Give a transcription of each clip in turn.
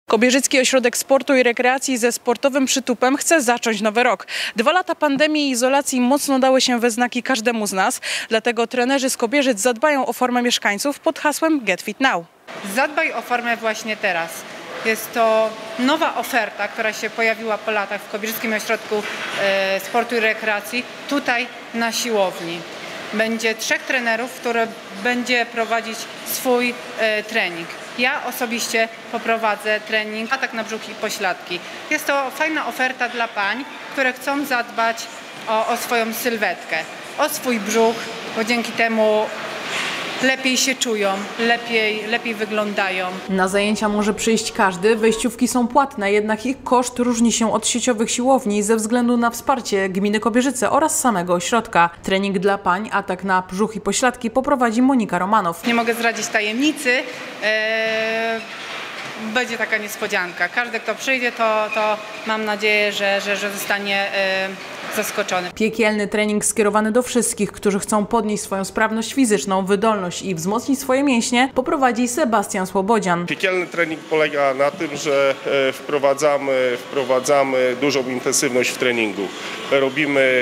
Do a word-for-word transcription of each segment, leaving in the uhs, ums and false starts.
Kobierzycki Ośrodek Sportu i Rekreacji ze sportowym przytupem chce zacząć nowy rok. Dwa lata pandemii i izolacji mocno dały się we znaki każdemu z nas, dlatego trenerzy z Kobierzyc zadbają o formę mieszkańców pod hasłem Get Fit Now. Zadbaj o formę właśnie teraz. Jest to nowa oferta, która się pojawiła po latach w Kobierzyckim Ośrodku Sportu i Rekreacji, tutaj na siłowni. Będzie trzech trenerów, które będzie prowadzić swój e, trening. Ja osobiście poprowadzę trening atak na brzuch i pośladki. Jest to fajna oferta dla pań, które chcą zadbać o, o swoją sylwetkę, o swój brzuch, bo dzięki temu lepiej się czują, lepiej, lepiej wyglądają. Na zajęcia może przyjść każdy, wejściówki są płatne, jednak ich koszt różni się od sieciowych siłowni ze względu na wsparcie gminy Kobierzyce oraz samego ośrodka. Trening dla pań, atak na brzuch i pośladki poprowadzi Monika Romanow. Nie mogę zdradzić tajemnicy. Eee... Będzie taka niespodzianka. Każdy, kto przyjdzie, to, to mam nadzieję, że, że, że zostanie y, zaskoczony. Piekielny trening skierowany do wszystkich, którzy chcą podnieść swoją sprawność fizyczną, wydolność i wzmocnić swoje mięśnie, poprowadzi Sebastian Słobodzian. Piekielny trening polega na tym, że wprowadzamy, wprowadzamy dużą intensywność w treningu. Robimy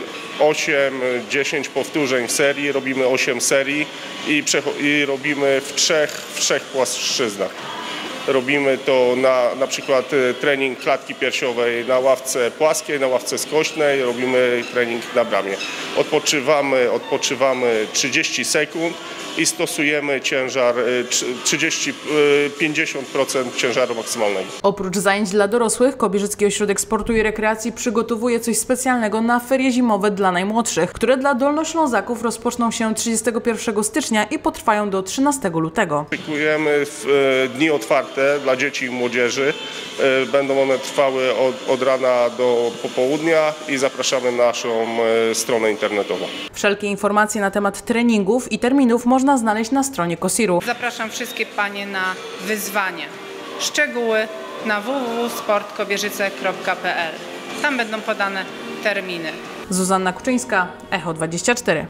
osiem dziesięć powtórzeń w serii, robimy osiem serii i, i robimy w trzech, w trzech płaszczyznach. Robimy to na, na przykład trening klatki piersiowej na ławce płaskiej, na ławce skośnej, robimy trening na bramie. Odpoczywamy, odpoczywamy trzydzieści sekund i stosujemy ciężar trzydzieści do pięćdziesięciu procent ciężaru maksymalnego. Oprócz zajęć dla dorosłych, Kobierzycki Ośrodek Sportu i Rekreacji przygotowuje coś specjalnego na ferie zimowe dla najmłodszych, które dla Dolnoślązaków rozpoczną się trzydziestego pierwszego stycznia i potrwają do trzynastego lutego. Szykujemy dni otwarte dla dzieci i młodzieży. Będą one trwały od, od rana do popołudnia i zapraszamy na naszą stronę internetową. Wszelkie informacje na temat treningów i terminów można znaleźć na stronie Kosiru. Zapraszam wszystkie panie na wyzwanie. Szczegóły na w w w kropka sport kobierzyce kropka p l. Tam będą podane terminy. Zuzanna Kuczyńska, Echo dwadzieścia cztery.